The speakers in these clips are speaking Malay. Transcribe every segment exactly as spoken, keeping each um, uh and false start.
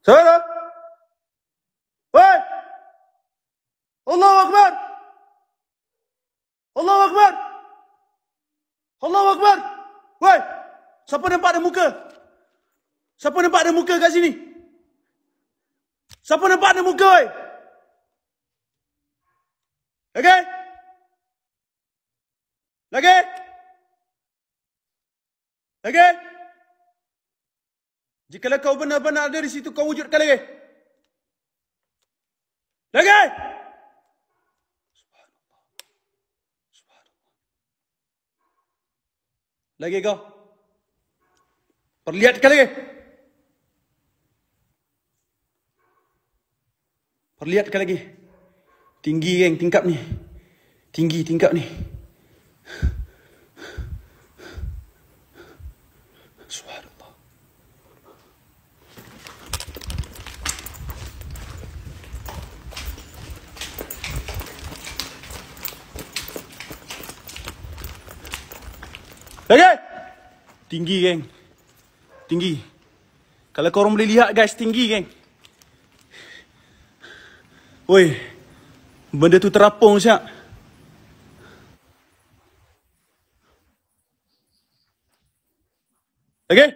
Saudara? Woi! Allahu Akbar! Allahu Akbar! Allahu Akbar! Woi! Siapa nampak ada muka? Siapa nampak ada muka kat sini? Siapa nampak ada muka, woi? Lagi? Lagi? Lagi? Jikalau kau benar-benar ada di situ, kau wujudkan lagi. Lagi? Subhanallah. Subhanallah. Lagi kau. Perlihatkan lagi. Perlihatkan lagi. Tinggi, geng, tingkap ni. Tinggi tingkap ni. Subhanallah. Lagi. Tinggi, geng. Tinggi. Kalau korang boleh lihat, guys, tinggi, geng. Woi, benda tu terapung siap. Okey?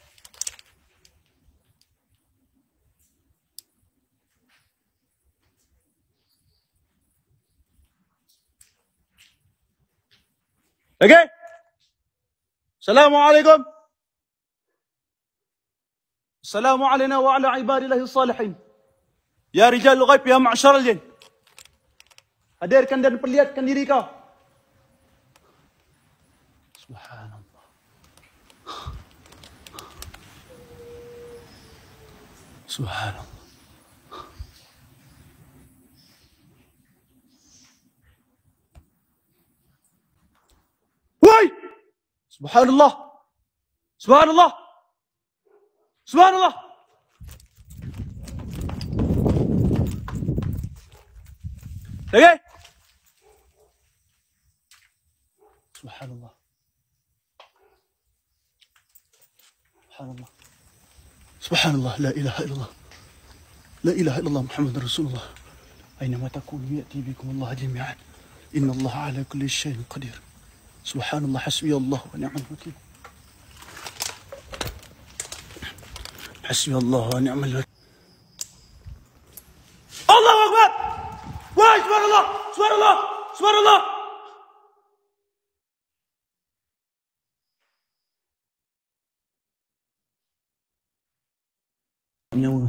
Okey? Assalamualaikum. Assalamualaikum wa ala ibadillahi salihin. Ya rijalul ghaib, ya ma'syaral jin. Hadirkan dan perlihatkan diri kau. Subhanallah. Subhanallah. Woi! Subhanallah. Subhanallah. Subhanallah. Lagi? Subhanallah. Subhanallah. Subhanallah. La ilaha illallah. La ilaha illallah Muhammad Rasulullah. Aynama takunu ya'ti bikum Allah jami'an. Inna Allah ala kulli syai'in qadir. Subhanallah, hasbi Allah wa ni'mal wakil. Hasbi Allah wa ni'mal wakil. Allahu Akbar! Wah, subhanallah! Subhanallah! Subhanallah! Nyawa.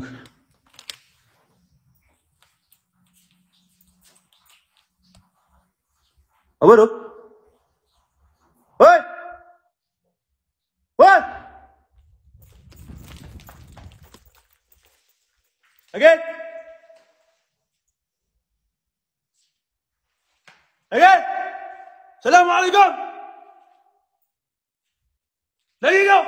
Apa tu? Hoi! Hoi! Okey? Okey? Assalamualaikum. Lagi kau.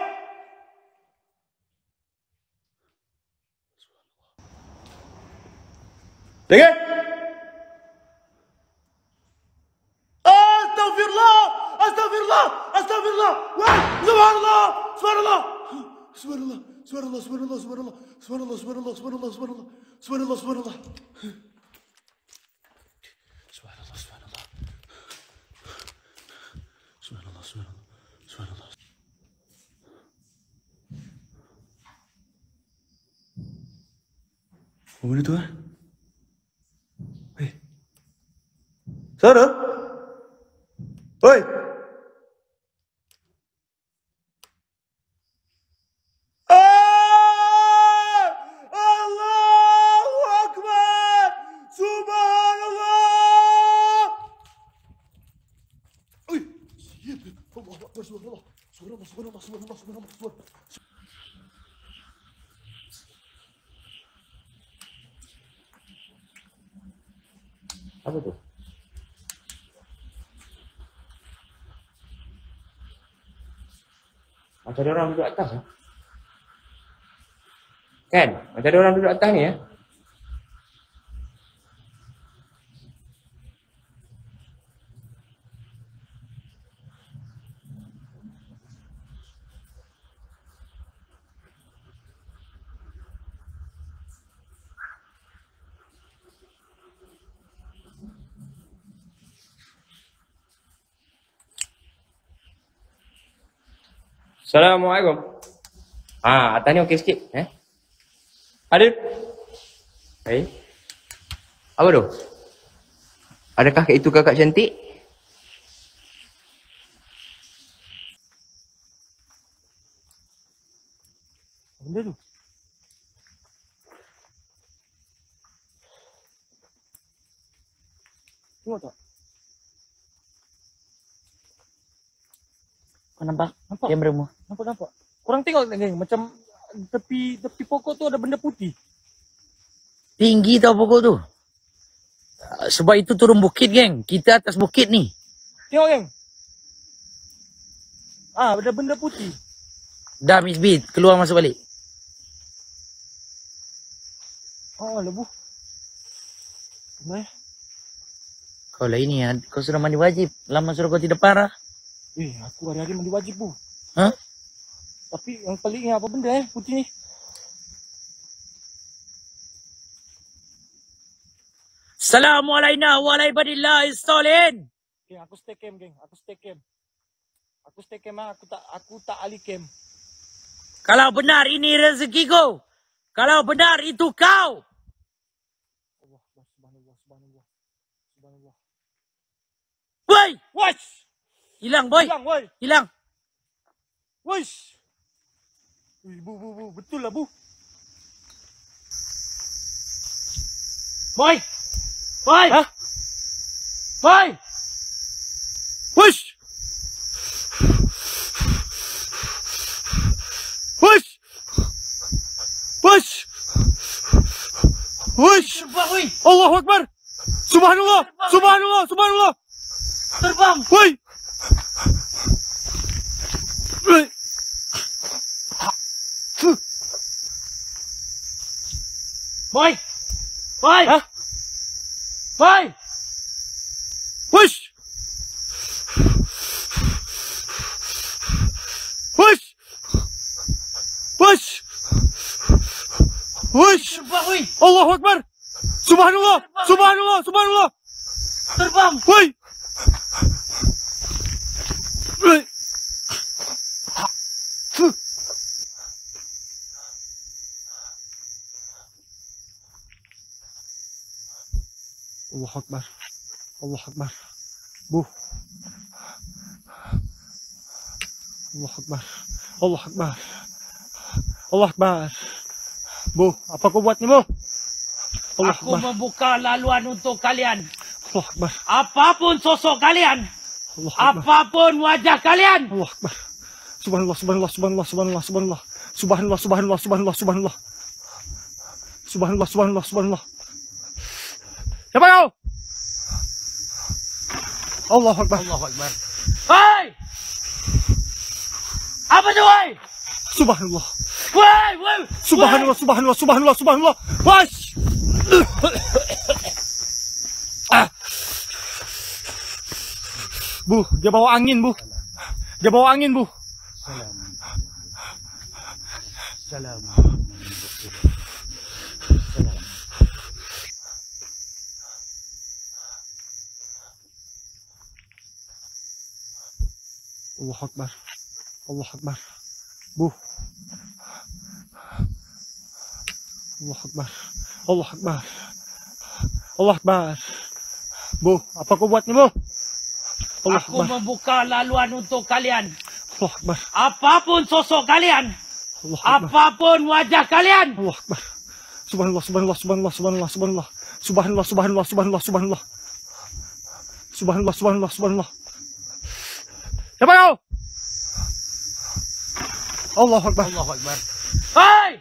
Lagi? Astagfirullah! Astagfirullah! Astagfirullah! Wah! Subhanallah! Subhanallah! Subhanallah! Subhanallah! Subhanallah! Subhanallah! Subhanallah! Subhanallah! Subhanallah! Subhanallah! Subhanallah! Subhanallah! Subhanallah! Subhanallah! Subhanallah! Subhanallah! Subhanallah! Apa benda tu, ha? Hei. Saudara? Hoi! Subhanallah, subhanallah, subhanallah, subhanallah, subhanallah, subhanallah. Apa tu? Macam ada orang duduk atas, ya? Kan? Macam ada orang duduk atas ni, ya? Assalamualaikum. Ah, atas ni okey sikit. Eh? Adil. Eh? Apa tu? Adakah itu kakak cantik? Benda tu. Tengok tak? Kau nampak? Nampak? Kamera mu. Nampak nampak. Korang tengok tak geng? Macam tepi tepi pokok tu ada benda putih. Tinggi tau pokok tu. Sebab itu turun bukit, geng. Kita atas bukit ni. Tengok geng. Ah, ada benda putih. Dah, Miss B. Keluar masuk balik. Oh, lebu. Nah, Kau lah ini ya. Kau sudah mandi wajib. Lama suruh kau tidak parah. eh, aku hari-hari mandi wajib bu. Hah? Tapi yang peliknya apa benda eh putih ni? Assalamualaikum warahmatullahi wabarakatuh. Geng, aku stay camp geng. Aku stay camp. Aku stay camp ah. Aku tak aku tak ahli camp. Kalau benar ini rezekiku. Kalau benar itu kau. Allah, subhanallah, subhanallah. Subhanallah. Woi! Wash! Hilang, boy. Hilang, woi. Hilang. Wash! Wih, bu, bu, bu. Betul lah, bu. Boy! Boy! Hah? Boy! Wash! Wash! Wash! Wash! Terbang, woi! Allahu Akbar! Subhanallah! Subhanallah! Subhanallah! Terbang! Woi! Woi! Boy! Boy! Hah? Boy! Wash! Wash! Wash! Wash! Terbang, woi! Allahu Akbar! Subhanallah! Subhanallah! Subhanallah! Terbang! Woi! Woi! Allah Akbar. Allah Akbar. Bu. Allah Akbar. Allah Akbar. Allah Akbar. Bu, apa kau buat ni, Bu? Allah Aku Akbar. membuka laluan untuk kalian. Allah Akbar. Apapun sosok kalian. Allah Akbar. Apapun wajah kalian. Allah Akbar. Subhanallah, subhanallah, subhanallah, subhanallah, subhanallah. Subhanallah, subhanallah, subhanallah, subhanallah. Subhanallah, subhanallah, subhanallah. Siapa kau? Allah Akbar. Allahu Akbar. Hei! Apa tu, woi? Subhanallah. Woi, woi! Subhanallah, subhanallah, subhanallah, subhanallah. Wash! Ah. Bu, dia bawa angin, Bu. Dia bawa angin, Bu. Salam. Allah Akbar. Allah Akbar. Bu. Allah Akbar. Allah Akbar. Allah Akbar. Bu, apa kau buat ni, Bu? Allah Aku Akbar. membuka laluan untuk kalian. Allah Akbar. Apapun sosok kalian. Allah Akbar. Apapun wajah kalian. Allah Akbar. Subhanallah, subhanallah, subhanallah, subhanallah, subhanallah. Subhanallah, subhanallah, subhanallah, subhanallah. Subhanallah, subhanallah, subhanallah. Siapa kau? Allah Akbar. Allahu Akbar. Hei!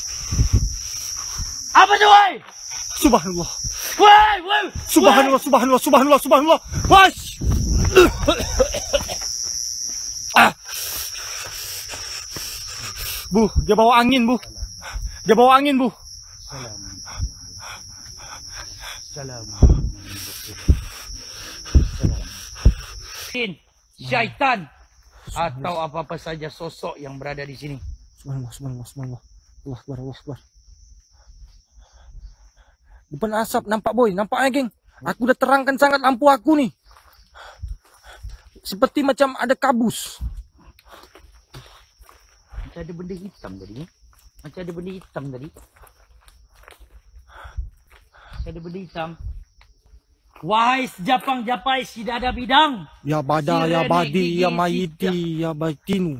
Apa tu, woi? Subhanallah. Woi, woi! Subhanallah, subhanallah, subhanallah, subhanallah. Wash! Ah. Bu, dia bawa angin, Bu. Dia bawa angin, Bu. Salam. Jin, syaitan atau apa-apa saja sosok yang berada di sini. Subhanallah, subhanallah, subhanallah. Allah Akbar, Allah Akbar. Depan asap nampak, boy. Nampaknya, geng. Aku dah terangkan sangat lampu aku ni. Seperti macam ada kabus. Macam ada benda hitam tadi. Eh? Macam ada benda hitam tadi. Macam ada benda hitam. Wahai sejapang japai si dada bidang. Ya bada, Si ya renek badi, gigi, ya si maiti, ya batinu.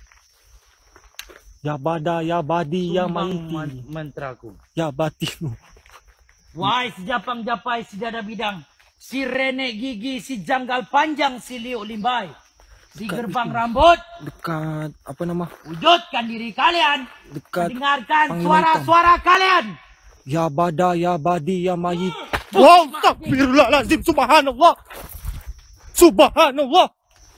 Ya bada, ya badi, ya Sumbang maiti, man- mantraku. ya batinu. Wahai sejapang japai si dada bidang. Si renek gigi, si janggal panjang, si liuk limbai. Di gerbang rambut, Dekat, apa nama? wujudkan diri kalian. Dekat Dengarkan Panglima suara-suara kalian. Ya bada, ya badi, ya maiti. Wow, astagfirullahaladzim, subhanallah. Subhanallah.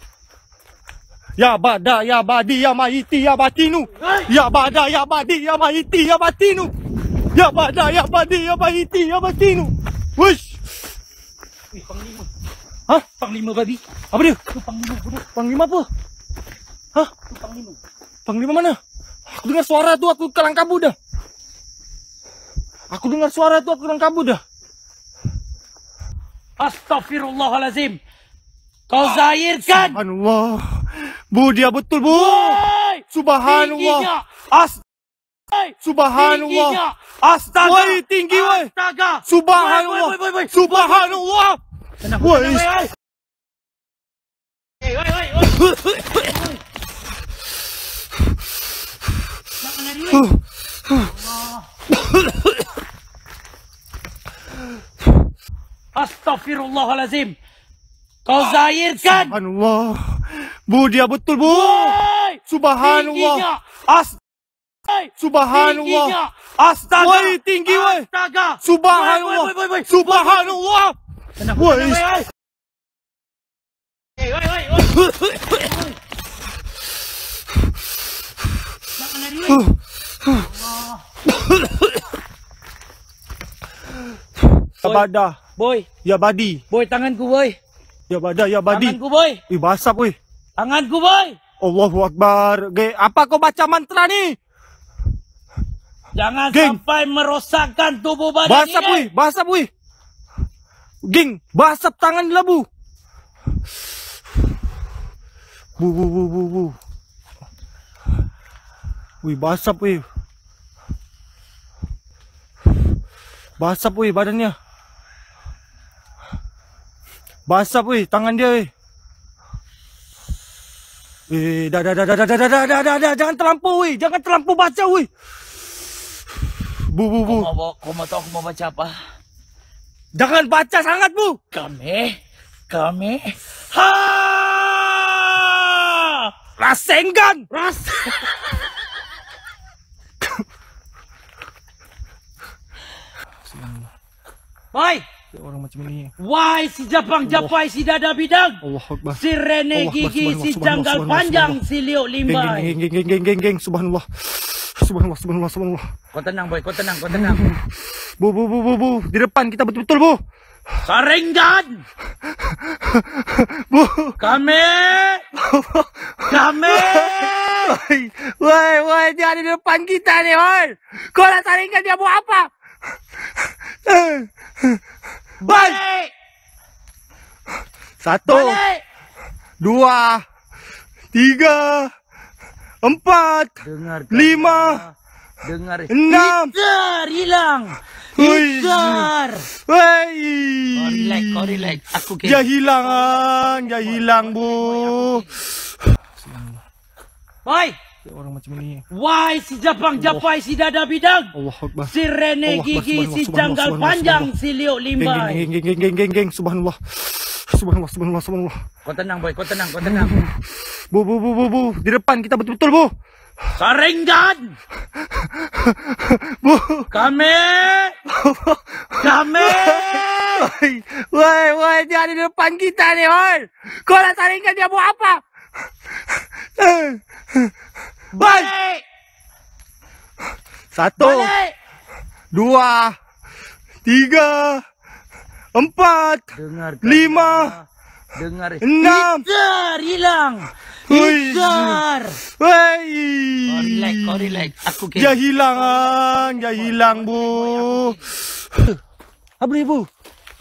Ya bada, ya badi, ya maiti, ya batinu. Ya bada, ya badi, ya maiti, ya batinu. Ya bada, ya badi, ya maiti, ya batinu. Wush. Wih, Panglima. Hah? Panglima babi. Apa dia? Itu Panglima budak. Panglima apa? Hah? Itu Panglima. Panglima mana? Aku dengar suara tu, aku kalang kabut dah. Aku dengar suara tu, aku kalang kabut dah. Astaghfirullahalazim. Kau zahirkan. Subhanallah. Bu, dia betul, Bu. Woi, tingginya. Subhanallah. As Woi, Subhanallah. tingginya. Astaga. Woi, tinggi, woi. Astaga. Subhanallah. Woi, woi, woi, woi. Subhanallah. Tenang, Woi. tenang, woi, woi. Woi, woi, woi, woi. Nak lari, woi. Astaghfirullahalazim. Kau zahirkan. Subhanallah. Bu, dia betul, Bu. Woi, Subhanallah. tingginya. As Woi, Subhanallah. tingginya. Astaga. Woi, tinggi, woi. Astaga. Subhanallah. Woi, woi, woi, woi. Subhanallah. Tenang, Woi. tenang, woi, woi. Woi, woi, woi, woi. Nak lari, woi. Ya bada, Boy, ya badi. boy, tanganku, boy. Ya bada, ya badi. Tanganku, boy. Wih, basap, wih. Tanganku, boy. Allahu Akbar. Ge, apa kau baca mantra ni? Jangan Geng. sampai merosakkan tubuh badan Basap, ini. wih. Basap, wih. Geng, basap tangan lah, Bu. Bu, bu, bu, bu, bu. Wih, basap, wih. Basap, wih, badannya. Basap, wih, tangan dia, wih. Eh, dah, dah, dah, dah, dah, dah, dah, dah, dah, dah, dah, jangan terlampau, wih. Jangan terlampau baca, wih. Bu, bu, bu. Kau mau, kau mau tahu aku mau baca apa? Jangan baca sangat, Bu. Kami, kami, ha, Rasengan. ras. Boy, Orang macam ini. why si Japang japai si dada bidang, Allah Akbar. si rene Allah, gigi, subhanallah, si subhanallah, janggal subhanallah, panjang, subhanallah. si liuk Geng, limbai. geng, geng, geng, geng, geng, geng. Subhanallah. Subhanallah, subhanallah, subhanallah. Kau tenang, boy, kau tenang, kau tenang. Bu, bu, bu, bu, bu. Di depan kita betul-betul, Bu. Saringan. Bu. Kami, kami. Woi, woi, woi, dia ada di depan kita ni, woi. Kau nak saringkan dia buat apa? Balik, Satu, balik. dua, tiga, empat, Dengar, lima, dengar. enam. Hitar, hilang. Ui. Hitar. Woi. Kau relax, kau relax. Aku ke. Dia hilang, ah. Dia hilang, Bu. Boy, Orang macam ini. why si Japang japai si dada bidang, Allah Akbar. si rene Allah, gigi, subhanallah, si subhanallah, janggal subhanallah, panjang, subhanallah. si liuk Geng, limbai. geng, geng, geng, geng, geng, geng. Subhanallah. Subhanallah, subhanallah, subhanallah. Kau tenang, boy, kau tenang, kau tenang. Bu, bu, bu, bu, bu. Di depan kita betul-betul, Bu. Saringan. Bu. Kami, kami. Woi, woi, woi, dia ada di depan kita ni, woi. Kau nak saringkan dia buat apa? Balik, Satu, balik. dua, tiga, empat, Dengar, lima, dengar. enam. Hitar, hilang. Ui. Hitar. Woi. Kau relax, kau relax. Aku ke. Dia hilang, ah. Dia hilang, Bu. Apa ni, Bu?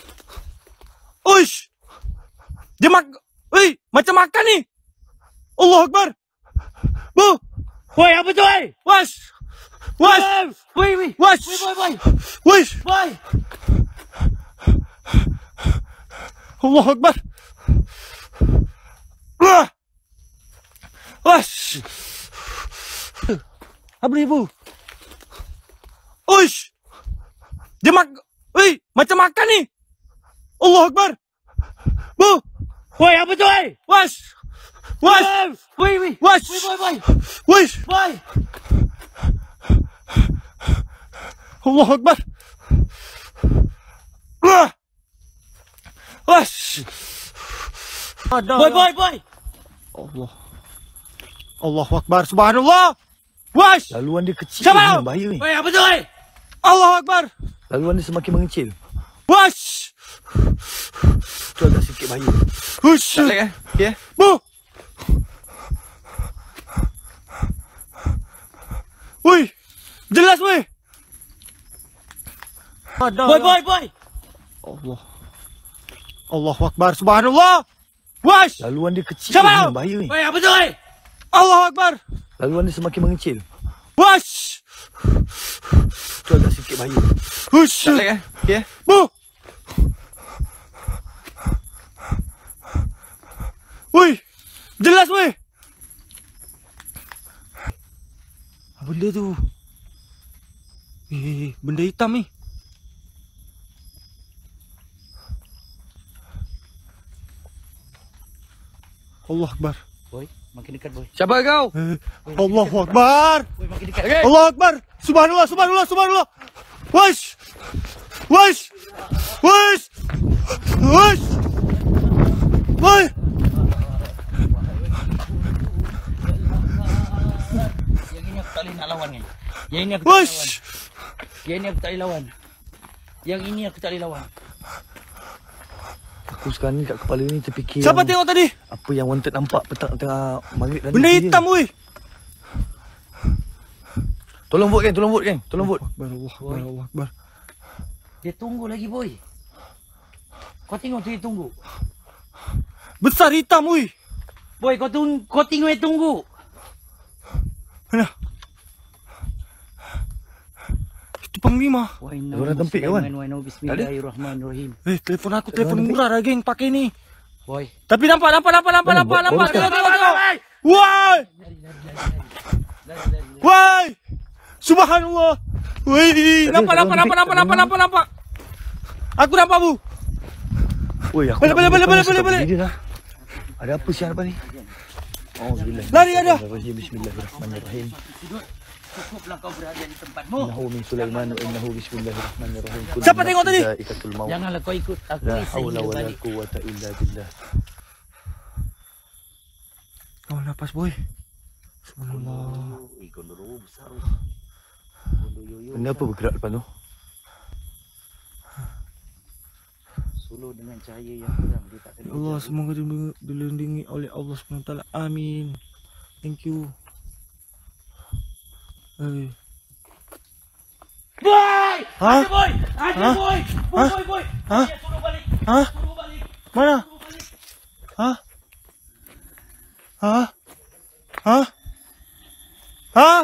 Uish. Dia mak... Woi, macam makan ni. Allah Akbar. Bu. Woi, apa tu, woi? Wash! Wash! Woi, woi. Wash! Woi, woi, woi. Wash! Woi. Allah Akbar! Ah! Wash! Apa ni, Bu? Uish! Dia mak... Wei, macam makan ni! Allah Akbar! Bu! Woi, apa tu, woi? Wash! Wash! Woi, woi. Wash! Woi, woi, woi. Wash! Woi. Allah Akbar! Ah! Wash! Boy, boy, boy. Allah. Allahu Akbar, subhanallah. Wash! Laluan dia kecil Siapa? ni, bahaya ni. Woi, apa tu, woi? Allahu Akbar. Laluan dia semakin mengecil. Wash! Tu agak sikit bahaya. Hush! Tak like eh? Okay. Bu! Woi! Jelas woi. Boy, boy, boy. Allah. Allahu Akbar, subhanallah. Wash! Laluan dia kecil Siapa? ni, bahaya ni. Woi, apa tu, woi? Allahu Akbar. Laluan dia semakin mengecil. Wash! Tu agak sikit bahaya. Hush! Tak like eh? Okay. Bu! Woi! Jelas woi. Apa benda tu? Eh, benda hitam ni. Allah Akbar. Boy, makin dekat, boy. Siapa kau? Eh, Allahu Akbar. Boy, makin dekat. Okay. Allah Akbar. Subhanallah, subhanallah, subhanallah. Wash! Wash! Wash! Wash! Woi! Yang ini aku tak boleh nak lawan kan. Yang ini aku tak boleh lawan. Wash! Yang ini aku tak boleh lawan. Yang ini aku tak boleh lawan. Aku sekarang ni kat kepala ni terfikir Siapa yang, tengok tadi? apa yang wanted nampak petang tengah maghrib tadi. Benda tu je. hitam woi. Tolong vote kan, tolong vote kan, tolong vote. Akbar, Allah Akbar, Allah Akbar. Dia tunggu lagi, boy. Kau tengok tu dia tunggu. Besar hitam woi. Boy, kau tunggu, kau tengok dia tunggu. Mana? Itu panglima. Wa Orang tempik kawan. Bismillahirrahmanirrahim. Eh, telefon aku telefon murah dah geng pakai ni. Boy. Tapi nampak nampak nampak nampak Mana, nampak bawa- nampak. bawa Tengok sekarang. tengok tengok. Woi! Woi! Subhanallah. Woi, nampak nampak nampak nampak nampak nampak nampak. Aku nampak bu. Woi, aku Balik, nak balik, pergi balik, depan balik, ni, balik. dia dah. Ada apa siang depan ni? Oh, gila. Lari ada. Bismillahirrahmanirrahim. Cukuplah kau berada di tempatmu. Innahu min Sulaiman wa innahu bismillahirrahmanirrahim. Kullu Siapa tengok tadi? nafsin dha'iqatul maut. Janganlah kau ikut aku La ni haula sehingga wa la balik. quwwata illa billah. Oh, nafas boy. Subhanallah. Benda apa bergerak depan tu? Suluh dengan cahaya yang terang. Dia tak Ya Allah, semoga dilindungi- dilindungi oleh Allah subhanahu wa taala. Amin. Thank you. Eh. Boy! Hah? Ada boy! Ada Hah? boy! Boy, Hah? boy, boy! Hah? Dia suruh balik. Hah? Suruh balik. Mana? Suruh balik. Hah? Hah? Hah? Hah?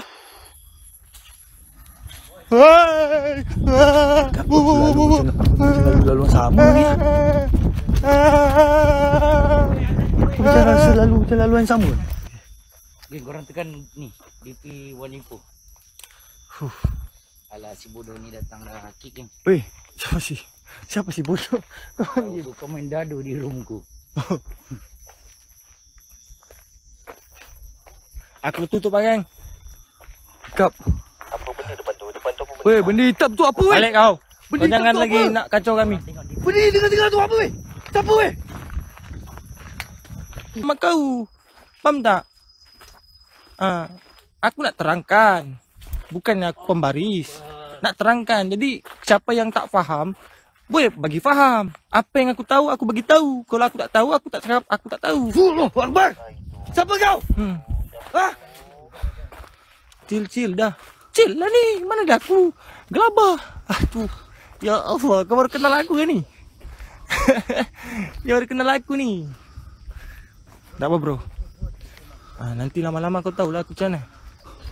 Hei! Bu, bu, bu, bu, bu. Lalu-laluan sama ni. Macam rasa lalu macam laluan sama. Geng, korang tekan ni. D P satu info. Huh. Alah, si bodoh ni datang dah kick, geng. Weh, siapa sih? Siapa sih bodoh? Kau kau main dadu di roomku. Aku tutup lah, geng. Kap. Apa benda depan tu? Depan tu apa benda? Weh, benda hitam tu apa weh? Balik kau. Benda Kau hitam jangan tu lagi apa? nak kacau kami. Tengok dia. Benda ni tengah-tengah tu apa weh? Siapa weh? Sama kau. Faham tak? Ah, aku nak terangkan. Bukannya aku pembaris. Nak terangkan. Jadi siapa yang tak faham, boleh bagi faham. Apa yang aku tahu, aku bagi tahu. Kalau aku tak tahu, aku tak cakap, aku tak tahu. Allah Akbar. Siapa kau? Hmm. Hah? Chill, chill dah. Chill lah ni. Mana dah aku? Gelabah. Aduh. Ya Allah, kau baru kenal aku ke ni? Kau baru kenal aku ni. Tak apa bro. Ah, nanti lama-lama kau tahulah aku macam mana.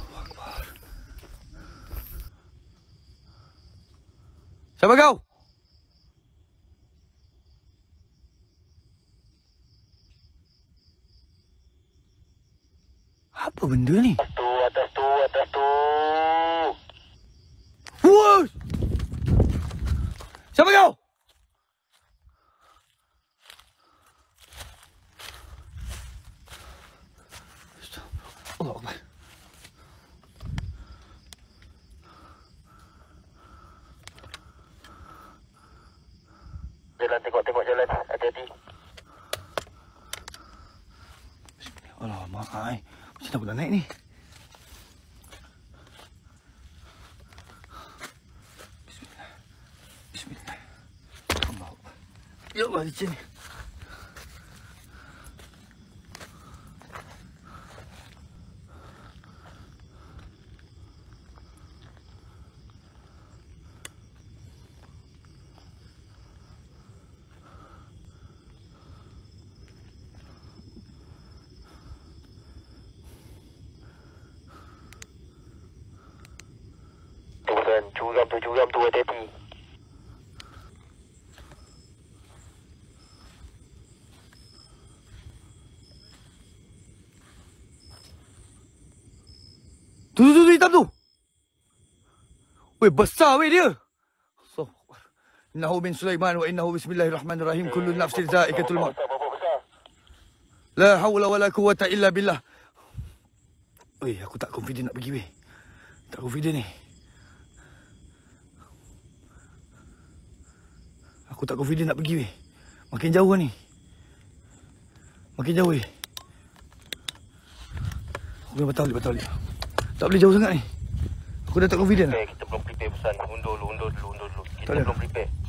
Siapa kau? Apa benda ni? Atas tu, atas tu, atas tu. Woi! Siapa kau? Allah Akbar. Jalan, tengok-tengok jalan. Hati-hati. Alamak, ai. Macam mana aku nak naik ni? Bismillah. Bismillah. Allah Akbar. Ya Allah, licin ni. Tuan, curam tu, curam tu, hati-hati. Tu, tu, tu, hitam tu. Weh, besar weh dia. So, innahu min Sulaiman wa innahu bismillahirrahmanirrahim. Kullu nafsin za'iqatul maut. Besar, berapa besar? La hawla wala quwwata illa billah. Weh, aku tak confident nak pergi weh. Tak confident ni. Aku tak confident nak pergi weh. Makin jauh ni. Makin jauh weh. Aku dah batal, batal dia. Tak boleh jauh sangat ni. Aku dah tak confident. Okay, kita belum prepare pesan. Undur dulu, undur dulu, undur dulu. Kita Tak ada. belum prepare.